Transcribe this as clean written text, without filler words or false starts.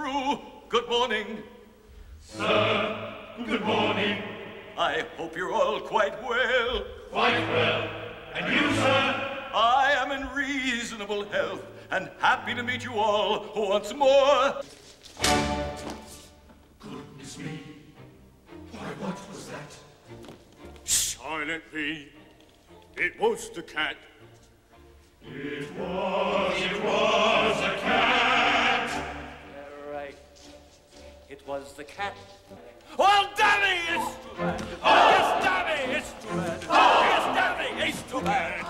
through. Good morning. Sir, good morning. I hope you're all quite well. Quite well. And you, sir? I am in reasonable health and happy to meet you all once more. Goodness me. Why, what was that? Silently. It was the cat. It was a cat. Right. It was the cat. Well, Danny, it's too bad. Oh, yes, Danny, it's too bad. Oh, yes, Danny, it's too bad.